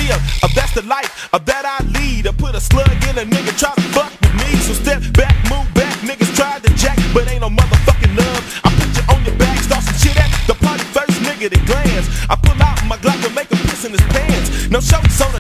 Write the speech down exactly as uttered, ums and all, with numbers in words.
chill. Uh, that's the life uh, that I lead. I put a slug in a nigga try to fuck with me. So step back, move back. Niggas tried to jack, but ain't no motherfucking love. I put you on your back, start some shit at the party first, nigga that glance. I pull out my Glock and make him piss in his pants. No show, so